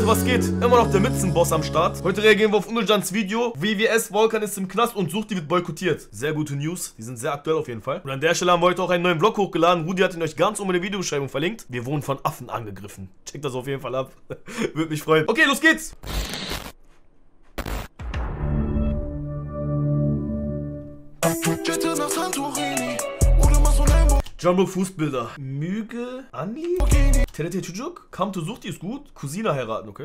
Leute, was geht? Immer noch der Mützenboss am Start. Heute reagieren wir auf Unujans Video. WWS Volkan ist im Knast und Suchti wird boykottiert. Sehr gute News, die sind sehr aktuell auf jeden Fall. Und an der Stelle haben wir heute auch einen neuen Vlog hochgeladen. Rudi hat ihn euch ganz oben in der Videobeschreibung verlinkt. Wir wurden von Affen angegriffen. Checkt das auf jeden Fall ab. Würde mich freuen. Okay, los geht's! Jumbo Fußbilder. Müge, Anni? TNT Çocuk? Come to Suchti ist gut. Cousine heiraten, okay?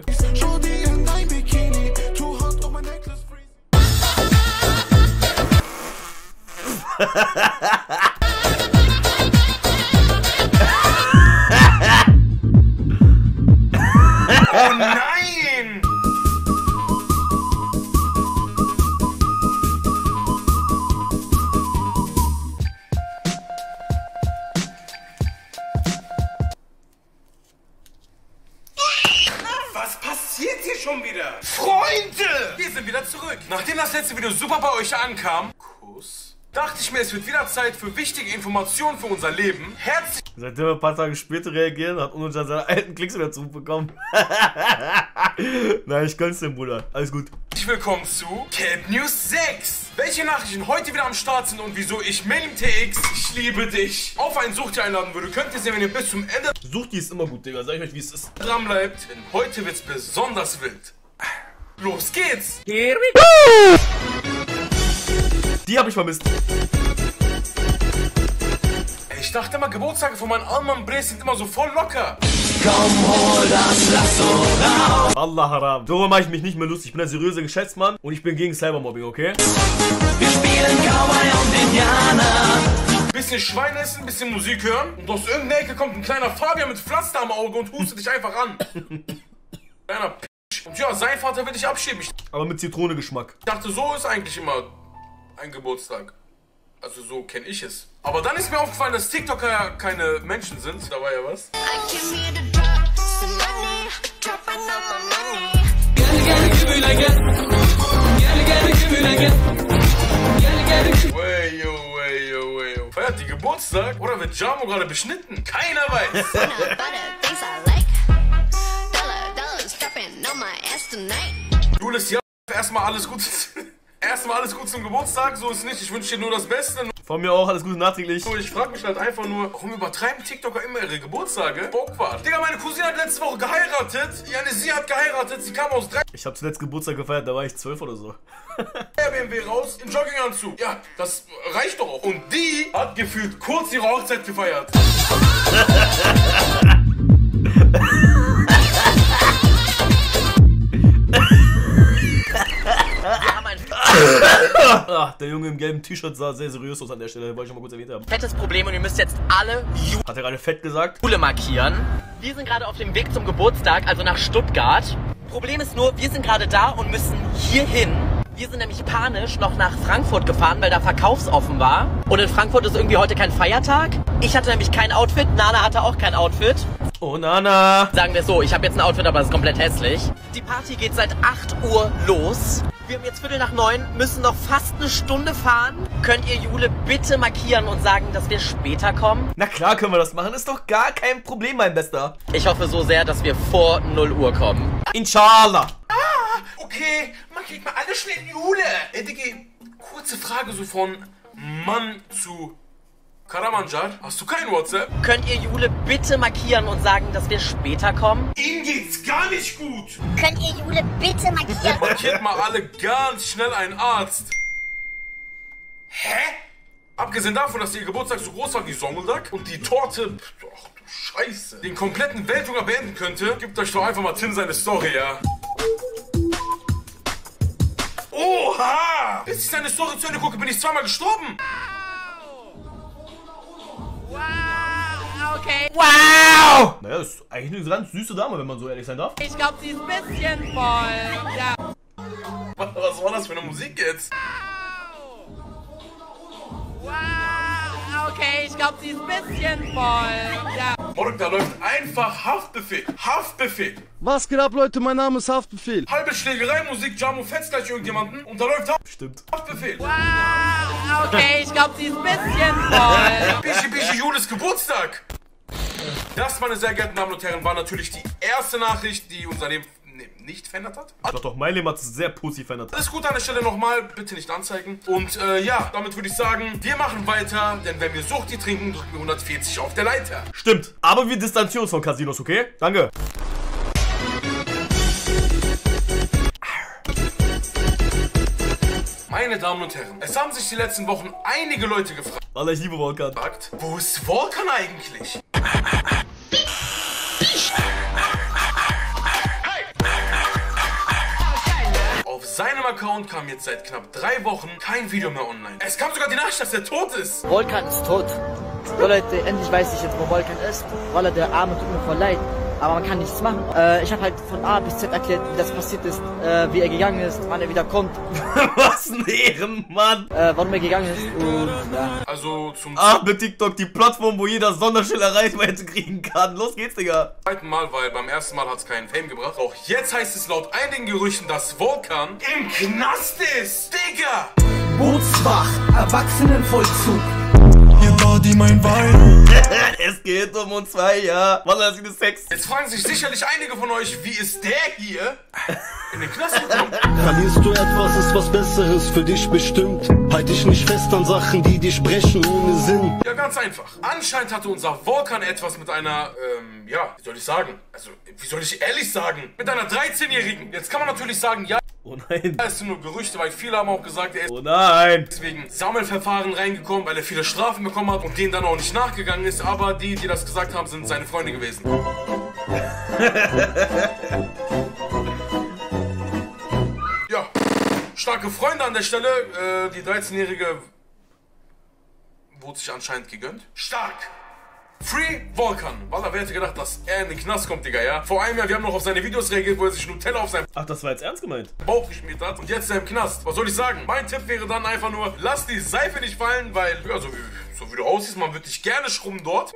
Oh nein! Was passiert hier schon wieder? Freunde! Wir sind wieder zurück. Nachdem das letzte Video super bei euch ankam, Kuss, dachte ich mir, es wird wieder Zeit für wichtige Informationen für unser Leben. Herzlich... Seitdem wir ein paar Tage später reagieren, hat Unujan seine alten Klicks wieder zurückbekommen. Nein, ich gönn's dem Bruder. Alles gut. Willkommen zu Camp News 6. Welche Nachrichten heute wieder am Start sind und wieso ich MelimTX, ich liebe dich, auf einen Suchti einladen würde, könnt ihr sehen, wenn ihr bis zum Ende Suchti ist immer gut, Digga. Sag ich euch, wie es ist. dran bleibt. Denn heute wird's besonders wild. Los geht's! Here we go! Die habe ich vermisst. Ich dachte immer, Geburtstage von meinen Alman Bres sind immer so voll locker. Komm, hol das Lasso raus. Allah haram. Darüber mache ich mich nicht mehr lustig. Ich bin ein seriöser Geschäftsmann und ich bin gegen Cybermobbing, okay? Wir spielen Cowboy und Indianer. Bisschen Schwein essen, bisschen Musik hören und aus irgendeiner Ecke kommt ein kleiner Fabian mit Pflaster am Auge und hustet dich einfach an. Kleiner P***. Und ja, sein Vater will dich abschieben. Ich Aber mit Zitronengeschmack. dachte, so ist eigentlich immer ein Geburtstag. Also so kenne ich es. Aber dann ist mir aufgefallen, dass TikToker ja keine Menschen sind. Da war ja was. Wayo. Feiert die Geburtstag oder wird Jamo gerade beschnitten? Keiner weiß. Jules, ja, erstmal alles Gute. Erstmal alles gut zum Geburtstag, so ist nicht. Ich wünsche dir nur das Beste. Von mir auch alles Gute nachträglich. So, ich frage mich halt einfach nur, warum übertreiben TikToker immer ihre Geburtstage? Bockwart. Digga, meine Cousine hat letzte Woche geheiratet. Sie hat geheiratet. Sie kam aus 3 Ich habe zuletzt Geburtstag gefeiert, da war ich 12 oder so. BMW raus im Jogginganzug. Ja, das reicht doch auch. Und die hat gefühlt kurz ihre Hochzeit gefeiert. Ach, der Junge im gelben T-Shirt sah sehr seriös aus an der Stelle, wollte ich schon mal kurz erwähnt haben. Fettes Problem und ihr müsst jetzt alle Hat er gerade fett gesagt? Jule markieren. Wir sind gerade auf dem Weg zum Geburtstag, also nach Stuttgart. Problem ist nur, wir sind gerade da und müssen hier hin. Wir sind nämlich panisch noch nach Frankfurt gefahren, weil da verkaufsoffen war. Und in Frankfurt ist irgendwie heute kein Feiertag. Ich hatte nämlich kein Outfit, Nana hatte auch kein Outfit. Oh, Nana. Sagen wir es so, ich habe jetzt ein Outfit, aber es ist komplett hässlich. Die Party geht seit 8 Uhr los. Wir haben jetzt 8:45, müssen noch fast eine Stunde fahren. Könnt ihr Jule bitte markieren und sagen, dass wir später kommen? Na klar können wir das machen, ist doch gar kein Problem, mein Bester. Ich hoffe so sehr, dass wir vor 0 Uhr kommen. Inshallah. Okay, markiert mal alle schnell Jule. Diggi, kurze Frage so von Mann zu Karamanjar. Hast du kein WhatsApp? Könnt ihr Jule bitte markieren und sagen, dass wir später kommen? Ihnen geht's gar nicht gut. Könnt ihr Jule bitte markieren? Markiert mal alle ganz schnell einen Arzt. Hä? Abgesehen davon, dass ihr Geburtstag so groß war wie Sonntag und die Torte, ach du Scheiße, den kompletten Welthunger beenden könnte, gebt euch doch einfach mal Tim seine Story, ja? Oha! Bis ich seine Story zu Ende gucke, bin ich zweimal gestorben. Okay, Wow! Naja, ist eigentlich eine ganz süße Dame, wenn man so ehrlich sein darf. ich glaube, sie ist ein bisschen voll. Ja. Was war das für eine Musik jetzt? Wow, okay, ich glaube, sie ist ein bisschen voll. Ja. Morgen, da läuft einfach Haftbefehl. Haftbefehl. Was geht ab, Leute? Mein Name ist Haftbefehl. Halbe Schlägerei, Musik, Jamo fetzt gleich irgendjemanden und da läuft Stimmt. Haftbefehl. Wow, okay, ich glaube, sie ist ein bisschen voll. Bischi Jules Geburtstag. Das, meine sehr geehrten Damen und Herren, war natürlich die erste Nachricht, die unser Leben nicht verändert hat. Doch, mein Leben hat es sehr positiv verändert. Alles gut an der Stelle nochmal, bitte nicht anzeigen. Und ja, damit würde ich sagen, wir machen weiter, denn wenn wir Suchti trinken, drücken wir 140 auf der Leiter. Stimmt, aber wir distanzieren uns von Casinos, okay? Danke. Meine Damen und Herren, es haben sich die letzten Wochen einige Leute gefragt, Alter, ich liebe Volkan. wo ist Volkan eigentlich? Auf seinem Account kam jetzt seit knapp 3 Wochen kein Video mehr online. Es kam sogar die Nachricht, dass er tot ist. Volkan ist tot. So Leute, endlich weiß ich jetzt, wo Volkan ist. Wallah, der Arme tut mir voll leid. Aber man kann nichts machen. Ich habe halt von A bis Z erklärt, wie das passiert ist, wie er gegangen ist, wann er wieder kommt. Was ein Ehrenmann. Warum er gegangen ist und ja. Also zum mit TikTok, die Plattform, wo jeder Sonderschiller Reichweite kriegen kann. Los geht's, Digga. zweiten Mal, weil beim ersten Mal hat es keinen Fame gebracht. Auch jetzt heißt es laut einigen Gerüchten, dass Volkan im Knast ist. Digga! Bootswach, Erwachsenenvollzug. Hier war die mein Wein. Es geht um uns 2, ja. Wallah, das ist Sex. Jetzt fragen sich sicherlich einige von euch, wie ist der hier in den Knast gekommen? Verlierst du etwas, ist was Besseres für dich bestimmt. Halt dich nicht fest an Sachen, die dir sprechen ohne Sinn. Ja, ganz einfach. Anscheinend hatte unser Volkan etwas mit einer, ja, wie soll ich sagen? Also, wie soll ich ehrlich sagen? Mit einer 13-Jährigen. Jetzt kann man natürlich sagen, ja, Oh nein. das sind nur Gerüchte, weil viele haben auch gesagt, er ist Oh nein. deswegen Sammelverfahren reingekommen, weil er viele Strafen bekommen hat und denen dann auch nicht nachgegangen ist. Aber die das gesagt haben, sind seine Freunde gewesen. Ja, starke Freunde an der Stelle. Die 13-Jährige wurde sich anscheinend gegönnt. Stark! Free Volkan. Wallah, wer hätte gedacht, dass er in den Knast kommt, Digga, ja? Vor einem Jahr, wir haben noch auf seine Videos reagiert, wo er sich Nutella auf seinen Ach, das war jetzt ernst gemeint. Bauch geschmiert hat und jetzt ist er im Knast. Was soll ich sagen? Mein Tipp wäre dann einfach nur, lass die Seife nicht fallen, weil, ja, so wie du aussiehst, man wird dich gerne schrubben dort.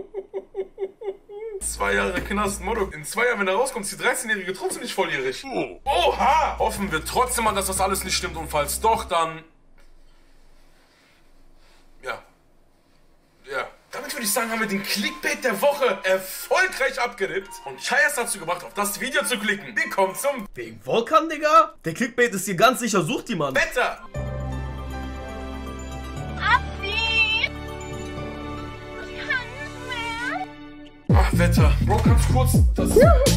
2 Jahre Knast, Motto. In 2 Jahren, wenn er rauskommt, ist die 13-Jährige trotzdem nicht volljährig. Oha! Hoffen wir trotzdem mal, dass das alles nicht stimmt und falls doch, dann... Ja. Damit würde ich sagen, haben wir den Clickbait der Woche erfolgreich abgerippt und Chayas dazu gebracht, auf das Video zu klicken. Wir kommen zum Wegen Volkan, Digga? Der Clickbait ist hier ganz sicher, sucht die Mann. Wetter. Abdi! Ich kann nicht mehr. Ach, Wetter. Bro, ganz kurz. Das...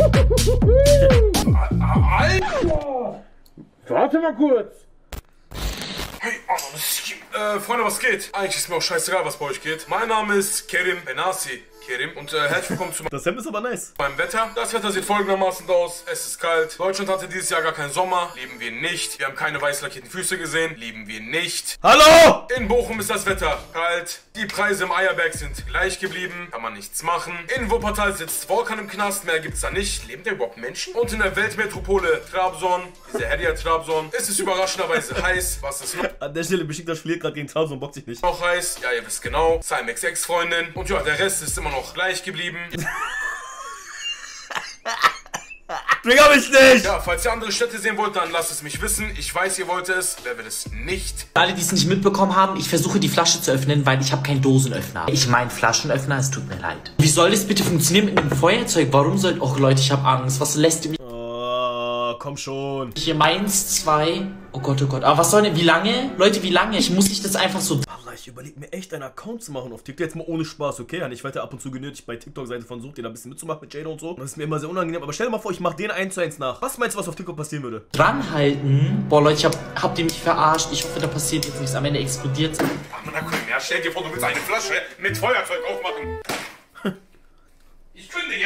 Alter! Warte mal kurz. Hey, Freunde, was geht? Eigentlich ist mir auch scheißegal, was bei euch geht. Mein Name ist Kerim Benassi. Kerim und herzlich willkommen zu Das Hemd ist aber nice. meinem Wetter. Das Wetter sieht folgendermaßen aus. Es ist kalt. Deutschland hatte dieses Jahr gar keinen Sommer. Lieben wir nicht. Wir haben keine weiß lackierten Füße gesehen. Lieben wir nicht. Hallo! In Bochum ist das Wetter kalt. Die Preise im Eierberg sind gleich geblieben. Kann man nichts machen. In Wuppertal sitzt Volkan im Knast. Mehr gibt's da nicht. Leben da überhaupt Menschen? Und in der Weltmetropole Trabzon, diese Herdia Trabzon, ist es überraschenderweise heiß. Was ist An der Stelle, Besiktas spielt gerade gegen Trabzon, bockt sich nicht. noch heiß? Ja, ihr wisst genau. Cymex Ex-Freundin. Und ja, der Rest ist immer noch gleich geblieben. Trigger mich nicht! Ja, falls ihr andere Städte sehen wollt, dann lasst es mich wissen. Ich weiß, ihr wollt es. Wer will es nicht? Alle, die es nicht mitbekommen haben, ich versuche die Flasche zu öffnen, weil ich habe keinen Dosenöffner. Ich meine Flaschenöffner, es tut mir leid. Wie soll das bitte funktionieren mit einem Feuerzeug? Warum soll... Och Leute, ich habe Angst. Was lässt ihr mich... Oh, komm schon. Hier meins, 2... Oh Gott, oh Gott. Aber was soll denn... Wie lange? Leute, wie lange? Muss ich das einfach so... Allah, ich überlege mir echt einen Account zu machen auf TikTok. Jetzt mal ohne Spaß, okay? Ich werde ja ab und zu genötigt bei TikTok-Seite von Sucht, den da ein bisschen mitzumachen mit Jada und so. Das ist mir immer sehr unangenehm. Aber stell dir mal vor, ich mache den 1:1 nach. Was meinst du, was auf TikTok passieren würde? Dranhalten? Boah, Leute, habt ihr mich verarscht? Ich hoffe, da passiert jetzt nichts. Am Ende explodiert. Ja, stell dir vor, du willst eine Flasche mit Feuerzeug aufmachen. Ich kündige.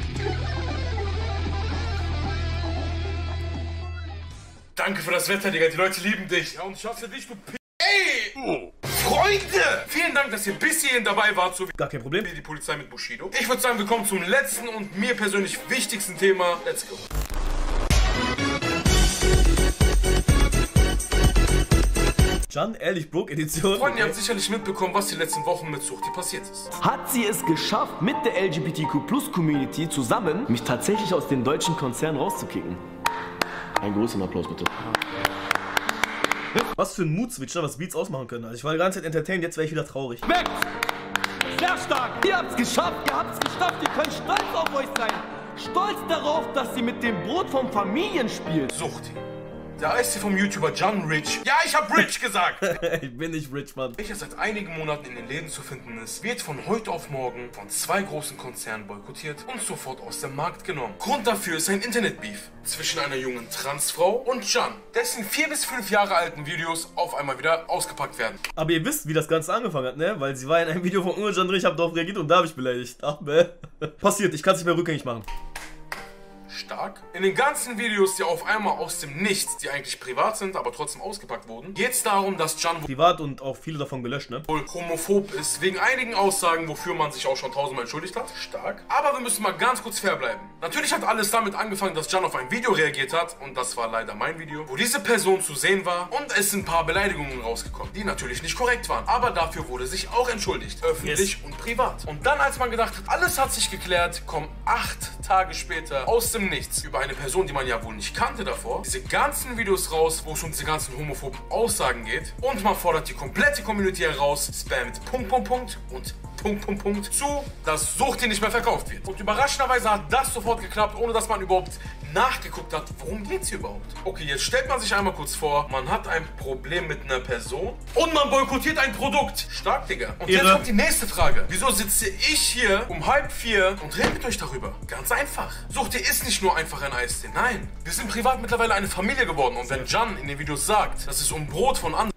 Danke für das Wetter, Digga. Die Leute lieben dich. Ja, und ich hasse dich, du P... Ey! Freunde! Vielen Dank, dass ihr bis hierhin dabei wart, so wie Gar kein Problem. die Polizei mit Bushido. Ich würde sagen, wir kommen zum letzten und mir persönlich wichtigsten Thema. Let's go. Can, ehrlich, Broke Edition. Freunde, ihr habt sicherlich mitbekommen, was die letzten Wochen mit Suchti passiert ist. Hat sie es geschafft, mit der LGBTQ+-Community zusammen mich tatsächlich aus den deutschen Konzernen rauszukicken. Einen großen Applaus bitte. Was für ein Mood-Switcher, was Beats ausmachen können. Also ich war die ganze Zeit entertained, jetzt wäre ich wieder traurig. Sehr stark! Ihr habt's geschafft, ihr habt's geschafft, ihr könnt stolz auf euch sein. stolz darauf, dass sie mit dem Brot vom Familien spielt. Suchti. Der Eistee vom YouTuber John Rich. Ja, ich hab Rich gesagt. Ich bin nicht Rich, Mann. Welcher seit einigen Monaten in den Läden zu finden ist, wird von heute auf morgen von 2 großen Konzernen boykottiert und sofort aus dem Markt genommen. Grund dafür ist ein Internetbeef zwischen einer jungen Transfrau und John, dessen 4 bis 5 Jahre alten Videos auf einmal wieder ausgepackt werden. Aber ihr wisst, wie das Ganze angefangen hat, ne? Weil sie war in einem Video von Unurjan drin, ich hab darauf reagiert und da habe ich beleidigt. Ach, ne? Passiert, ich kann es nicht mehr rückgängig machen. Stark. In den ganzen Videos, die auf einmal aus dem Nichts, die eigentlich privat sind, aber trotzdem ausgepackt wurden, geht es darum, dass John privat und auch viele davon gelöscht, ne? Wohl homophob ist, wegen einigen Aussagen, wofür man sich auch schon 1000-mal entschuldigt hat. Stark. Aber wir müssen mal ganz kurz fair bleiben. Natürlich hat alles damit angefangen, dass John auf ein Video reagiert hat, und das war leider mein Video, wo diese Person zu sehen war und es sind ein paar Beleidigungen rausgekommen, die natürlich nicht korrekt waren. Aber dafür wurde sich auch entschuldigt, öffentlich und privat. Und dann, als man gedacht hat, alles hat sich geklärt, kommen 8 Tage später aus dem Nichts über eine Person, die man ja wohl nicht kannte davor, diese ganzen Videos raus, wo es um diese ganzen homophoben Aussagen geht, und man fordert die komplette Community heraus, Spam mit Punkt zu, dass Suchti nicht mehr verkauft wird. Und überraschenderweise hat das sofort geklappt, ohne dass man überhaupt nachgeguckt hat, worum geht's hier überhaupt. Okay, jetzt stellt man sich einmal kurz vor, man hat ein Problem mit einer Person und man boykottiert ein Produkt. Stark, Digga. Und jetzt kommt die nächste Frage. Wieso sitze ich hier um 3:30 und rede mit euch darüber? Ganz einfach. Suchti ist nicht nur einfach ein Eistee. Nein, wir sind privat mittlerweile eine Familie geworden. Und wenn John in den Videos sagt, dass es um Brot von anderen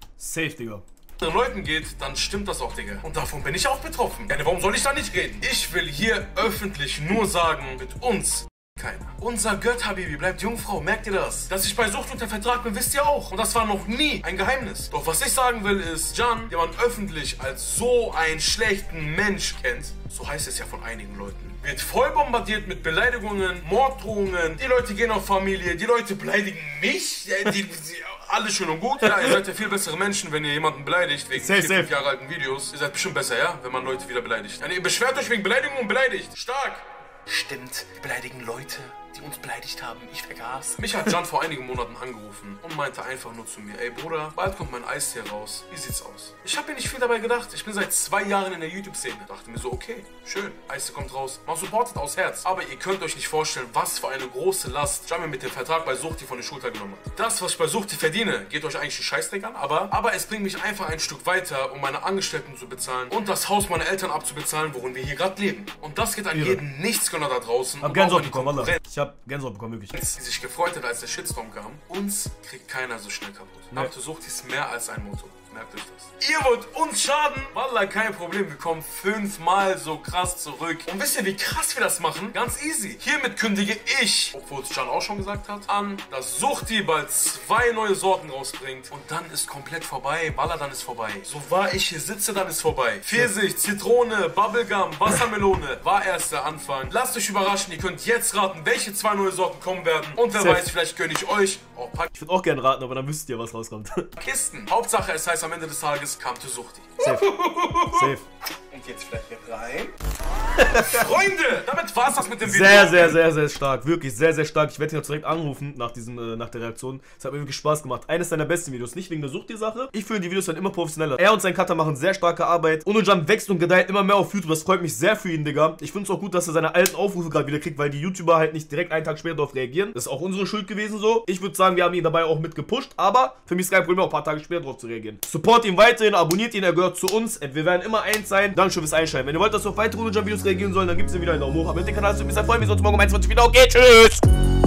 Leuten geht, dann stimmt das auch, Digga. Und davon bin ich auch betroffen. Ja, warum soll ich da nicht reden? Ich will hier öffentlich nur sagen, mit uns keiner. Unser Gött-Habibi bleibt Jungfrau, merkt ihr das? Dass ich bei Sucht unter Vertrag bin, wisst ihr auch. Und das war noch nie ein Geheimnis. Doch was ich sagen will ist, John, den man öffentlich als so einen schlechten Mensch kennt, so heißt es ja von einigen Leuten, wird voll bombardiert mit Beleidigungen, Morddrohungen, die Leute gehen auf Familie, die Leute beleidigen mich, alles schön und gut. Ja, ihr seid ja viel bessere Menschen, wenn ihr jemanden beleidigt wegen 4-5 Jahre alten Videos. Ihr seid bestimmt besser, ja, wenn man Leute wieder beleidigt. Ja, ihr beschwert euch wegen Beleidigung und beleidigt. Stark! Stimmt, wir beleidigen Leute, die uns beleidigt haben. Ich vergaß. Mich hat John vor einigen Monaten angerufen und meinte einfach nur zu mir, ey Bruder, bald kommt mein Eistee raus. Wie sieht's aus? Ich habe mir nicht viel dabei gedacht. Ich bin seit 2 Jahren in der YouTube-Szene. Dachte mir so, okay, schön, Eistee kommt raus. Man supportet aus Herz. Aber ihr könnt euch nicht vorstellen, was für eine große Last John mir mit dem Vertrag bei Suchti von der Schulter genommen hat. Das, was ich bei Suchti verdiene, geht euch eigentlich einen Scheißdreck an, aber es bringt mich einfach ein Stück weiter, um meine Angestellten zu bezahlen und das Haus meiner Eltern abzubezahlen, worin wir hier gerade leben. Und das geht an jeden Nichtsgönner da draußen. Hab Gänsehaut bekommen, Alter. Ich hab Gänsehaut bekommen, wirklich. Die sich gefreut hat, als der Shitstorm kam. Uns kriegt keiner so schnell kaputt. Namte Suchti ist mehr als ein Motto. Merkt euch das. Ihr wollt uns schaden? Wallah, kein Problem. Wir kommen 5-mal so krass zurück. Und wisst ihr, wie krass wir das machen? Ganz easy. Hiermit kündige ich, obwohl es John auch schon gesagt hat, an, dass Suchti bald 2 neue Sorten rausbringt. Und dann ist komplett vorbei. Wallah, dann ist vorbei. So wahr ich hier sitze, dann ist vorbei. Pfirsich, Zitrone, Bubblegum, Wassermelone war erst der Anfang. Lasst euch überraschen. Ihr könnt jetzt raten, welche 2 neue Sorten kommen werden. Und wer weiß, vielleicht gönne ich euch auch Pack. Ich würde auch gerne raten, aber dann wüsst ihr, was rauskommt. Kisten. Hauptsache, es heißt am Ende des Tages, kam zu Suchti. Safe. Safe. Und jetzt vielleicht hier rein. Freunde, damit war's das mit dem Video. Sehr stark. Wirklich sehr stark. Ich werde ihn jetzt direkt anrufen nach der Reaktion. Es hat mir wirklich Spaß gemacht. Eines seiner besten Videos. Nicht wegen der Suchti-Sache. Ich finde die Videos dann immer professioneller. Er und sein Cutter machen sehr starke Arbeit. Unurjan wächst und gedeiht immer mehr auf YouTube. Das freut mich sehr für ihn, Digga. Ich finde es auch gut, dass er seine alten Aufrufe gerade wieder kriegt, weil die YouTuber halt nicht direkt einen Tag später darauf reagieren. Das ist auch unsere Schuld gewesen so. Ich würde sagen, wir haben ihn dabei auch mit gepusht. Aber für mich ist kein Problem, auch ein paar Tage später darauf zu reagieren. Support ihn weiterhin, abonniert ihn, er gehört zu uns. Wir werden immer eins sein. Dankeschön fürs Einschalten. Wenn ihr wollt, dass wir auf weitere Unurjan-Videos reagieren sollen, dann gibt es wieder einen Daumen hoch. Aber den Kanal zu mir, freuen wir uns morgen um 21 wieder. Okay, tschüss!